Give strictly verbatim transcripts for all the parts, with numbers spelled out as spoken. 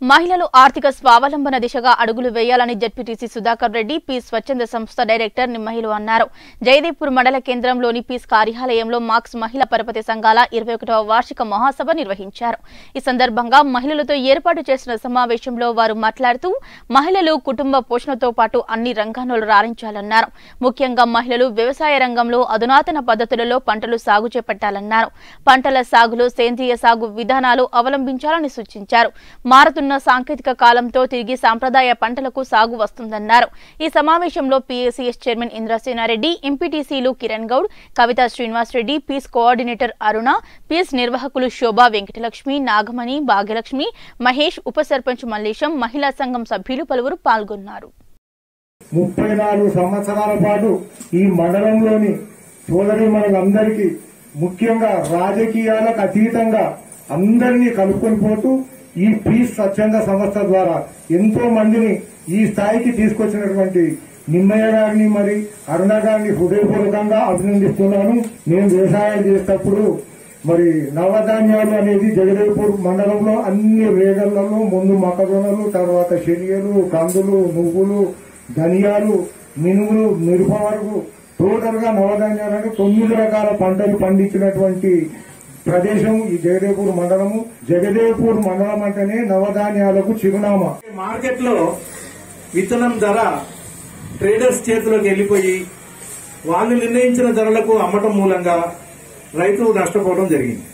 మహిళలు ఆర్థిక స్వావలంబన దిశగా అడుగులు వేయాలని జెడ్పీటీసీ సుధాకర్ రెడ్డి పీస్ స్వచ్ఛంద సంస్థ డైరెక్టర్ నిమ్మహిలు అన్నారు. జయదేవ్పూర్ మండల కేంద్రంలోని పీస్ కార్యాలయంలో మార్క్స్ మహిళా పరపతి సంఘాల ఇరవై ఒకటవ వార్షిక మహాసభ నిర్వహించారు. ఈ సందర్భంగా మహిళలతో ఏర్పాటు చేసిన సమావేశంలో వారు మాట్లాడుతూ మహిళలు కుటుంబ పోషణతో పాటు అన్ని రంగాల్లో రాణించాలన్నారు. ముఖ్యంగా మహిళలు వ్యవసాయ రంగంలో అధునాతన పద్ధతులలో పంటలు సాగు చేపట్టాలన్నారు. పంటల సాగులో సేంద్రియ సాగు విధానాలు అవలంబించాలని సూచించారు. మారుతున్న సాంకేతిక కాలంతో తిరిగి సాంప్రదాయ పంటలకు సాగు వస్తుందన్నారు. ఈ సమావేశంలో పీఏసీఎస్ చైర్మన్ ఇంద్రసేనారెడ్డి, ఎంపీటీసీలు Kiran Goud, Kavitha Srinivas Reddy, peace coordinator Aruna, peace నిర్వాహకులు శోభా, వెంకటలక్ష్మి, నాగమణి, భాగ్యలక్ష్మి, మహేష్, ఉప సర్పంచ్ మల్లేశం, మహిళా సంఘం సభ్యులు పలువురు పాల్గొన్నారు. ముప్పై నాలుగు సంవత్సరాల పాటు ఈ మండలంలోని సోదరి మనందరికీ ముఖ్యంగా రాజకీయాలకు అతీతంగా అందరినీ కలుపుకొని పోతూ ఈ పీస్ స్వచ్ఛంద సంస్థ ద్వారా ఎంతో మందిని ఈ స్థాయికి తీసుకొచ్చినటువంటి నిమ్మయ్య గారిని మరి అరుణ గారిని హృదయపూర్వకంగా అభినందిస్తున్నాను. నేను వ్యవసాయం చేసేటప్పుడు మరి నవధాన్యాలు అనేది జగదేవ్పూర్ మండలంలో అన్ని రేగళ్లలో ముందు మొక్కజొన్నలు, తర్వాత శనగలు, కందులు, నువ్వులు, ధనియాలు, మినుములు, మిరప వరకు టోటల్ గా నవధాన్యాలను తొమ్మిది రకాల పంటలు పండించినటువంటి ప్రదేశం ఈ జగదేవ్పూర్ మండలము. జగదేవ్పూర్ మండలం అంటేనే నవధాన్యాలకు చిరునామా. మార్కెట్ లో విత్తనం ధర ట్రేడర్స్ చేతిలోకి వెళ్లిపోయి వాళ్ళు నిర్ణయించిన ధరలకు అమ్మటం మూలంగా రైతు నష్టపోవడం జరిగింది.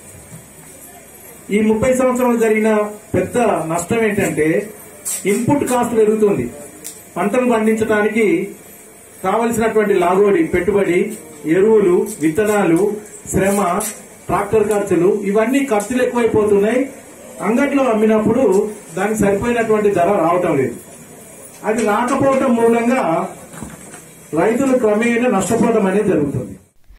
ఈ ముప్పై సంవత్సరాలు జరిగిన పెద్ద నష్టం ఏంటంటే ఇన్పుట్ కాస్ట్ పెరుగుతుంది. పంటలు పండించడానికి కావలసినటువంటి లాగోడి, పెట్టుబడి, ఎరువులు, విత్తనాలు, శ్రమ, ట్రాక్టర్ ఖర్చులు, ఇవన్నీ ఖర్చులు ఎక్కువైపోతున్నాయి. అంగట్లో అమ్మినప్పుడు దానికి సరిపోయినటువంటి ధర రావటం లేదు. అది రాకపోవటం మూలంగా రైతులు క్రమేణా నష్టపోవడం అనేది జరుగుతుంది.